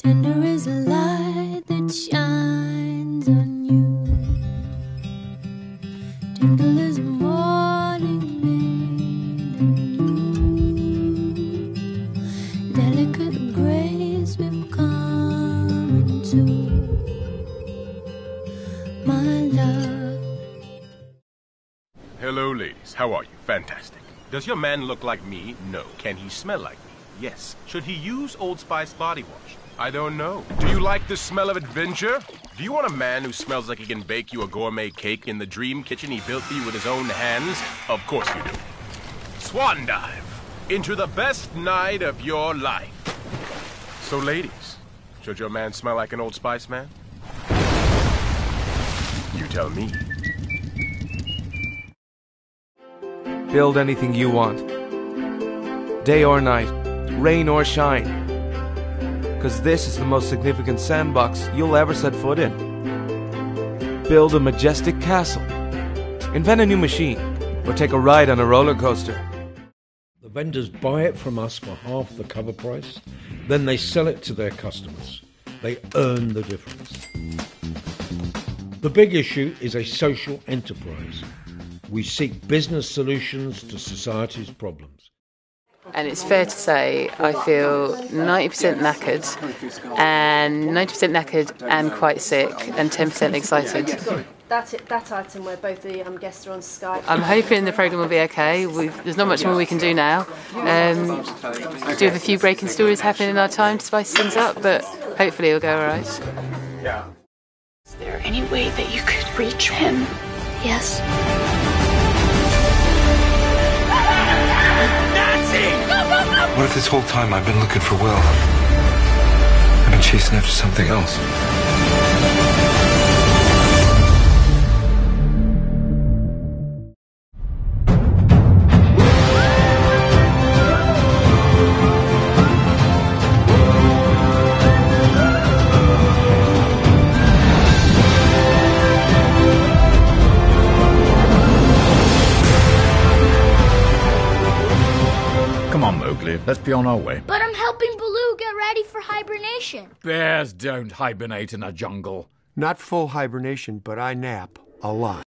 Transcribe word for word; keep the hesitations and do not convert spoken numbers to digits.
Tender is the light that shines on you. Gentle is the morning maid in you. Delicate grace we've come into, my love. Hello, ladies. How are you? Fantastic. Does your man look like me? No. Can he smell like me? Yes. Should he use Old Spice body wash? I don't know. Do you like the smell of adventure? Do you want a man who smells like he can bake you a gourmet cake in the dream kitchen he built for you with his own hands? Of course you do. Swan dive into the best night of your life. So, ladies, should your man smell like an Old Spice man? You tell me. Build anything you want. Day or night, rain or shine. Because this is the most significant sandbox you'll ever set foot in. Build a majestic castle. Invent a new machine. Or take a ride on a roller coaster. The vendors buy it from us for half the cover price. Then they sell it to their customers. They earn the difference. The big issue is a social enterprise. We seek business solutions to society's problems. And it's fair to say I feel ninety percent knackered, and ninety percent knackered and quite sick, and ten percent excited. That, that item where both the um, guests are on Skype. I'm hoping the programme will be okay. We've, there's not much more we can do now. Um, do have a few breaking stories happening in our time to spice things up, but hopefully it'll go all right. Is there any way that you could reach him? Yes. What if this whole time I've been looking for Will? I've been chasing after something else. Come on, Mowgli, let's be on our way. But I'm helping Baloo get ready for hibernation. Bears don't hibernate in a jungle. Not full hibernation, but I nap a lot.